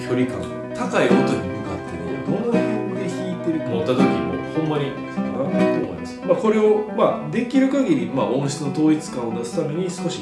距離感、高い音に向かってね、どの辺で弾いてるか持った時もほんまにかなと思います。これをできる限り音質の統一感を出すために少し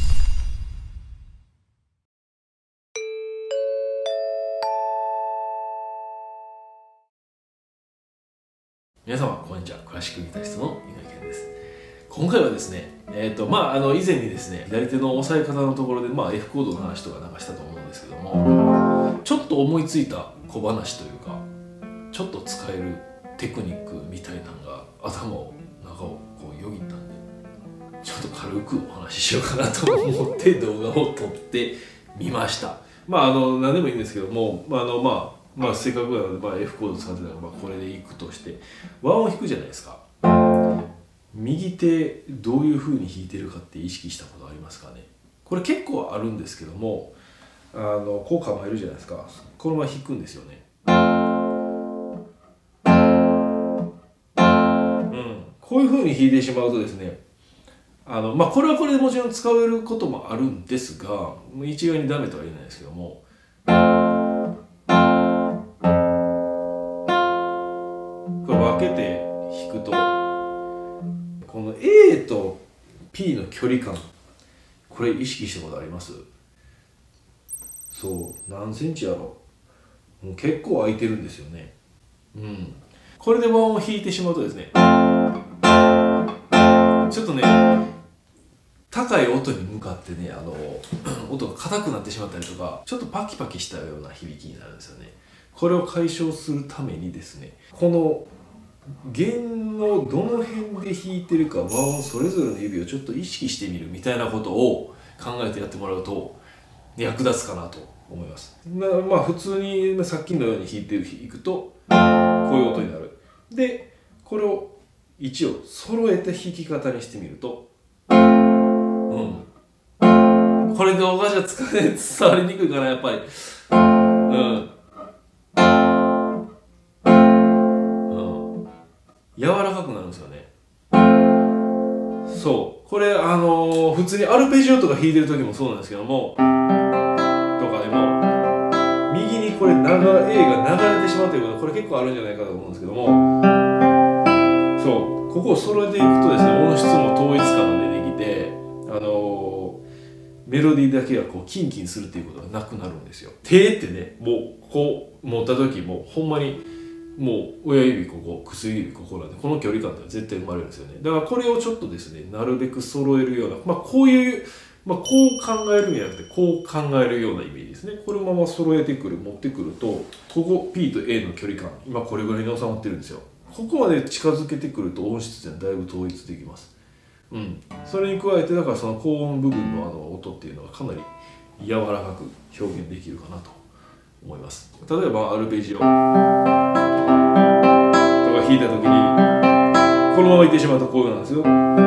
皆様こんにちは、クラシックギタリストの井上健です。今回はですね、以前にですね、左手の押さえ方のところでFコードの話とかなんかしたと思うんですけども、ちょっと思いついた小話というか、ちょっと使えるテクニックみたいなのが頭を中をよぎったんで、ちょっと軽くお話ししようかなと思って動画を撮ってみました。何でもいいんですけども、せっかくなので、F コード使ってたらこれでいくとして和音弾くじゃないですか。右手どういう風に弾いてるかって意識したことありますかね。これ結構あるんですけども、こう構えるじゃないですか。このまま弾くんですよね。こういう風に弾いてしまうとですね、これはこれでもちろん使えることもあるんですが、一概にダメとは言えないですけども、これ分けて弾くと、この A と P の距離感、これ意識したことあります？そう、何センチやろう。もう結構空いてるんですよね。これで和音を弾いてしまうとですね、ちょっとね、高い音に向かってね、音が硬くなってしまったりとか、ちょっとパキパキしたような響きになるんですよね。これを解消するためにですね、この弦のどの辺で弾いてるか、和音それぞれの指をちょっと意識してみるみたいなことを考えてやってもらうと役立つかなと思います。普通にさっきのように弾くとこういう音になる。でこれを位置を揃えて弾き方にしてみると、これ動画じゃ伝わりにくいかな、やっぱり。柔らかくなるんですよね。そう、これ普通にアルペジオとか弾いてる時もそうなんですけども、とかでも右にこれA が流れてしまうということはこれ結構あるんじゃないかと思うんですけども、そう、ここを揃えていくとですね、音質も統一感が出てきて、メロディーだけがキンキンするっていうことがなくなるんですよ。手ってね、もうこう持った時もほんまにもう親指ここ、薬指ここなんで、この距離感って絶対生まれるんですよね。だからこれをちょっとですね、なるべく揃えるような、こういう、こう考えるんじゃなくて、こう考えるようなイメージですね。これをまま揃えてくる、持ってくると、ここ P と A の距離感、今これぐらいに収まってるんですよ。ここまで近づけてくると音質ってだいぶ統一できます。それに加えて、だからその高音部分の音っていうのはかなり柔らかく表現できるかなと思います。例えばアルペジオとか弾いた時にこのままいってしまうとこういうなんですよ。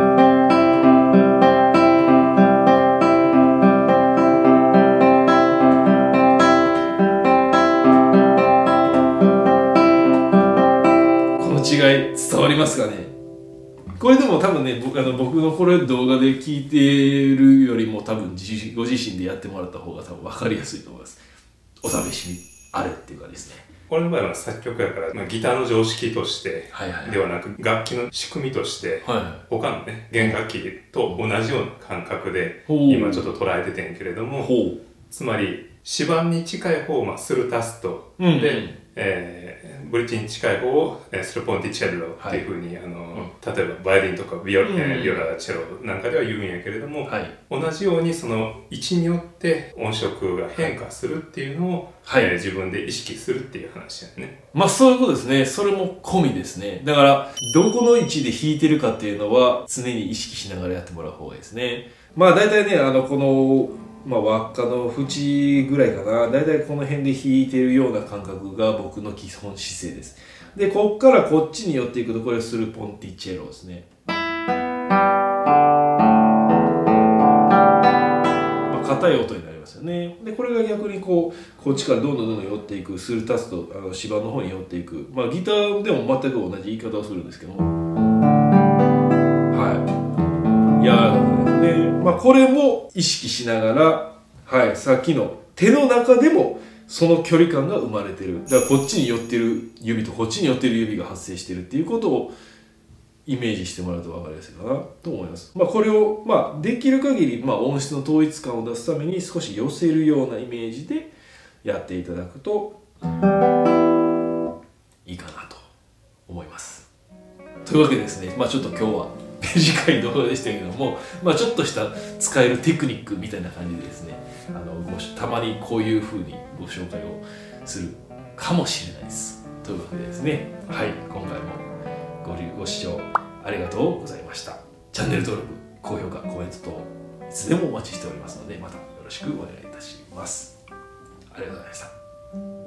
この違い伝わりますかね。これでも多分ね、僕のこれ動画で聞いてるよりも多分ご自身でやってもらった方が多分分かりやすいと思います。お試しあれっていうかですね。 これの場合は作曲やから、ギターの常識としてではなく、楽器の仕組みとして、他のね、弦楽器と同じような感覚で今ちょっと捉えててんけれども、つまり指板に近い方をスルタストで、ブリッジに近い方をスルポンティチェロっていうふうに、例えばバイオリンとかビオラチェロなんかでは言うんやけれども、同じようにその位置によって音色が変化するっていうのを、自分で意識するっていう話やね。 そういうことですね。それも込みですね。だからどこの位置で弾いてるかっていうのは常に意識しながらやってもらう方がいいですね。大体ね、この輪っかの縁ぐらいかな、だいたいこの辺で弾いてるような感覚が僕の基本姿勢です。でこっからこっちに寄っていくと、これスルポンティチェロですね。硬い音になりますよね。でこれが逆にこっちからどんどん寄っていく、スルタスと指板の方に寄っていく、ギターでも全く同じ言い方をするんですけども、柔らかくですね。これも意識しながら、さっきの手の中でもその距離感が生まれてる。だからこっちに寄ってる指とこっちに寄ってる指が発生してるっていうことをイメージしてもらうと分かりやすいかなと思います。これを、できる限り、音質の統一感を出すために少し寄せるようなイメージでやっていただくといいかなと思います。というわけでですね、ちょっと今日は短い動画でしたけども、ちょっとした使えるテクニックみたいな感じでですね、たまにこういう風にご紹介をするかもしれないです。というわけでですね、はい、今回もご視聴ありがとうございました。チャンネル登録、高評価、コメント等いつでもお待ちしておりますので、またよろしくお願いいたします。ありがとうございました。